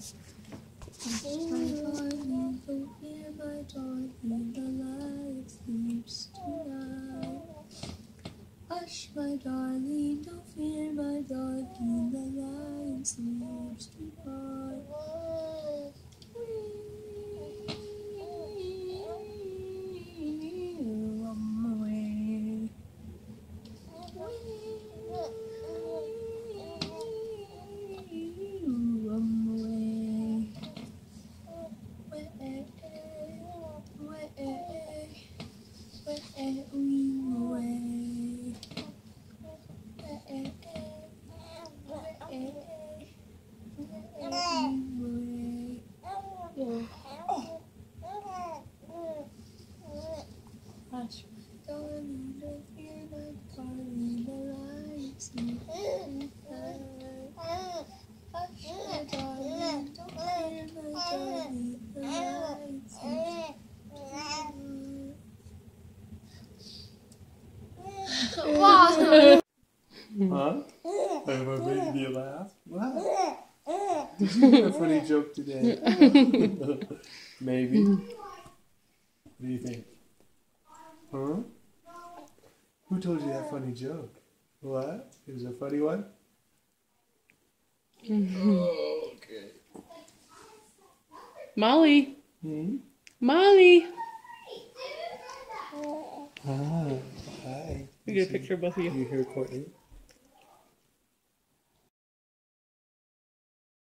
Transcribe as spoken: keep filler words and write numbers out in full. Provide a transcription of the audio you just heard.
darling, don't fear, my darling, the lion sleeps tonight. Hush, my darling, don't fear, my darling, the lion sleeps tonight. I'm away. I'm away. Where, where, where we away? Hush, darling, don't fear, my darling, the lion sleeps tonight. Hush, my darling, don't fear, my darling, the lion sleeps tonight. Wow. Huh? Have I made you laugh? What? Did you hear a funny joke today? Maybe. What do you think? Huh? Who told you that funny joke? What? It was a funny one? Okay. Molly. Hmm? Molly. Ah, hi. We get a picture of both of you. You hear Courtney?